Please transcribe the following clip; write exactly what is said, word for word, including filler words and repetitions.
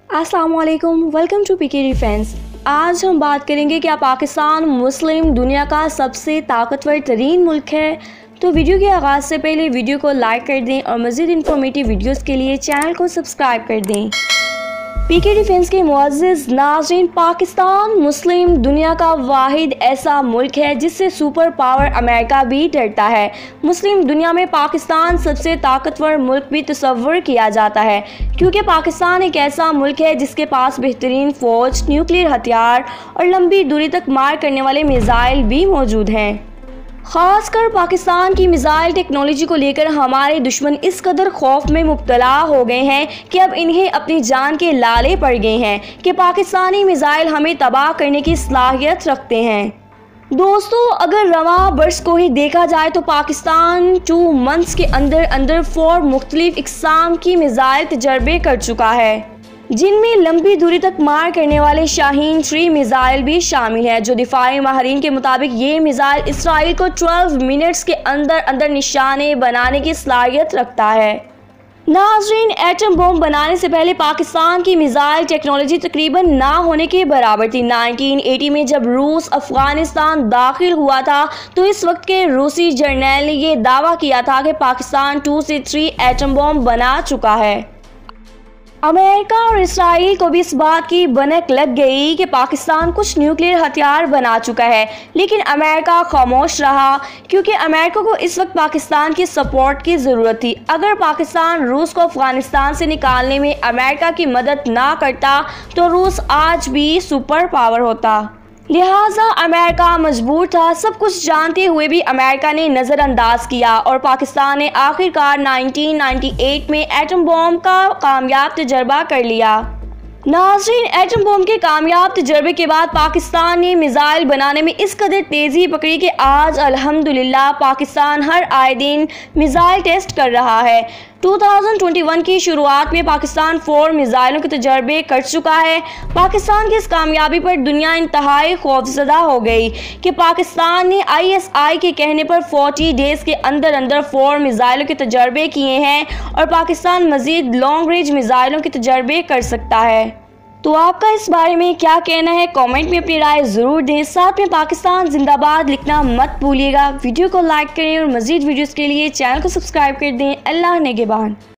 अस्सलाम वालेकुम, welcome to PK defence. आज हम बात करेंगे कि पाकिस्तान मुस्लिम दुनिया का सबसे ताकतवर तरीन मुल्क है। तो वीडियो के आगाज़ से पहले वीडियो को लाइक कर दें और मज़ीद इन्फॉर्मेटिव वीडियोस के लिए चैनल को सब्सक्राइब कर दें। पीके डिफेंस के मुअज़्ज़िज़ नाज़रीन, पाकिस्तान मुस्लिम दुनिया का वाहिद ऐसा मुल्क है जिससे सुपर पावर अमेरिका भी डरता है। मुस्लिम दुनिया में पाकिस्तान सबसे ताकतवर मुल्क भी तस्वर किया जाता है, क्योंकि पाकिस्तान एक ऐसा मुल्क है जिसके पास बेहतरीन फ़ौज, न्यूक्लियर हथियार और लंबी दूरी तक मार करने वाले मिसाइल भी मौजूद हैं। ख़ासकर पाकिस्तान की मिसाइल टेक्नोलॉजी को लेकर हमारे दुश्मन इस कदर खौफ में मुब्तला हो गए हैं कि अब इन्हें अपनी जान के लाले पड़ गए हैं कि पाकिस्तानी मिसाइल हमें तबाह करने की सलाहियत रखते हैं। दोस्तों, अगर रवां बर्स को ही देखा जाए तो पाकिस्तान टू मंथ्स के अंदर अंदर फोर मुख्तलिफ इकसाम की मिसाइल तजर्बे कर चुका है, जिनमें लंबी दूरी तक मार करने वाले शाहीन थ्री मिसाइल भी शामिल है, जो दिफाई माहरीन के मुताबिक ये मिसाइल इसराइल को ट्वेल्व मिनट्स के अंदर अंदर निशाने बनाने की सलाहियत रखता है। नाज़रीन, एटम बम बनाने से पहले पाकिस्तान की मिसाइल टेक्नोलॉजी तकरीबन ना होने के बराबर थी। नाइनटीन एटी में जब रूस अफगानिस्तान दाखिल हुआ था तो इस वक्त के रूसी जर्नल ने यह दावा किया था कि पाकिस्तान टू से थ्री एटम बम बना चुका है। अमेरिका और इसराइल को भी इस बात की भनक लग गई कि पाकिस्तान कुछ न्यूक्लियर हथियार बना चुका है, लेकिन अमेरिका खामोश रहा, क्योंकि अमेरिका को इस वक्त पाकिस्तान की सपोर्ट की ज़रूरत थी। अगर पाकिस्तान रूस को अफगानिस्तान से निकालने में अमेरिका की मदद ना करता तो रूस आज भी सुपर पावर होता। लिहाजा अमेरिका मजबूर था। सब कुछ जानते हुए भी अमेरिका ने नज़रअंदाज किया और पाकिस्तान ने आखिरकार नाइनटीन नाइंटी एट में एटम बम का कामयाब तजर्बा कर लिया। नाज़रीन, एटम बम के कामयाब तजर्बे के बाद पाकिस्तान ने मिसाइल बनाने में इस कदर तेज़ी पकड़ी कि आज अल्हम्दुलिल्लाह पाकिस्तान हर आए दिन मिसाइल टेस्ट कर रहा है। टू थाउजेंड ट्वेंटी वन की शुरुआत में पाकिस्तान फोर मिसाइलों के तजर्बे कर चुका है। पाकिस्तान की इस कामयाबी पर दुनिया इंतहाई खौफजदा हो गई कि पाकिस्तान ने आई एस आई के कहने पर फोर्टी डेज़ के अंदर अंदर फोर मिसाइलों के तजर्बे किए हैं और पाकिस्तान मज़ीद लॉन्ग रेंज मिसाइलों के तजर्बे कर सकता है। तो आपका इस बारे में क्या कहना है? कमेंट में अपनी राय ज़रूर दें। साथ में पाकिस्तान जिंदाबाद लिखना मत भूलिएगा। वीडियो को लाइक करें और मज़ीद वीडियोज़ के लिए चैनल को सब्सक्राइब कर दें। अल्लाह नेगेबान।